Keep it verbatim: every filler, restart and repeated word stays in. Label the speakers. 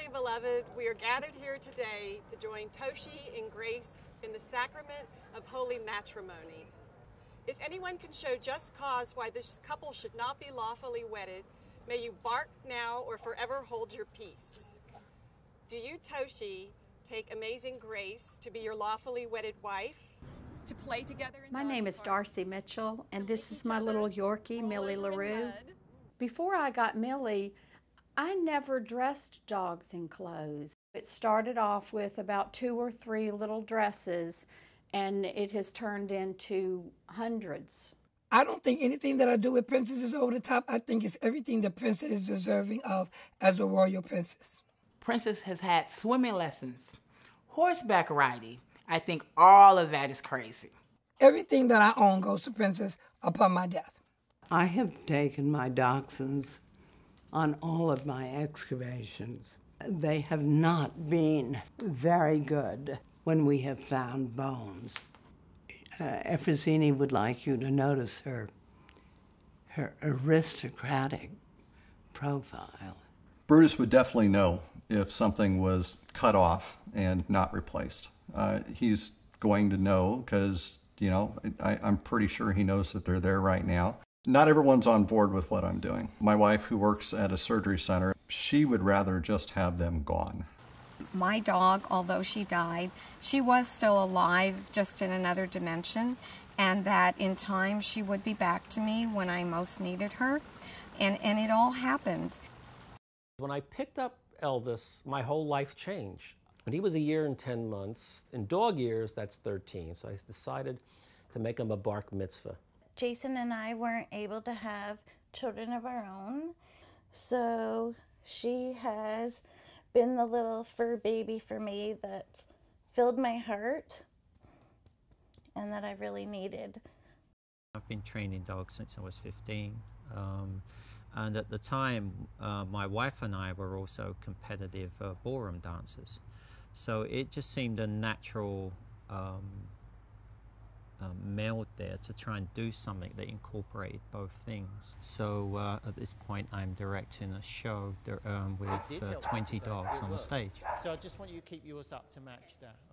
Speaker 1: morning, beloved. We are gathered here today to join Toshi and Grace in the sacrament of holy matrimony. If anyone can show just cause why this couple should not be lawfully wedded, may you bark now or forever hold your peace. Do you, Toshi, take amazing Grace to be your lawfully wedded wife? To play together in
Speaker 2: My name is Darcy Mitchell, and this is my little Yorkie, Millie LaRue. Before I got Millie, I never dressed dogs in clothes. It started off with about two or three little dresses, and it has turned into hundreds.
Speaker 3: I don't think anything that I do with Princess is over the top. I think it's everything the princess is deserving of as a royal princess.
Speaker 4: Princess has had swimming lessons, horseback riding. I think all of that is crazy.
Speaker 3: Everything that I own goes to Princess upon my death.
Speaker 5: I have taken my dachshunds on all of my excavations. They have not been very good when we have found bones. Uh, Efrosini would like you to notice her, her aristocratic profile.
Speaker 6: Brutus would definitely know if something was cut off and not replaced. Uh, he's going to know because, you know, I, I'm pretty sure he knows that they're there right now. Not everyone's on board with what I'm doing. My wife, who works at a surgery center, she would rather just have them gone.
Speaker 7: My dog, although she died, she was still alive, just in another dimension, and that in time she would be back to me when I most needed her, and, and it all happened.
Speaker 8: When I picked up Elvis, my whole life changed. When he was a year and ten months, in dog years, that's thirteen, so I decided to make him a bark mitzvah.
Speaker 9: Jason and I weren't able to have children of our own, so she has been the little fur baby for me that filled my heart and that I really needed.
Speaker 10: I've been training dogs since I was fifteen, um, and at the time uh, my wife and I were also competitive uh, ballroom dancers, so it just seemed a natural um, Um, meld there to try and do something that incorporated both things. So uh, at this point I'm directing a show um, with uh, twenty dogs on the stage. So I just want you to keep yours up to match that.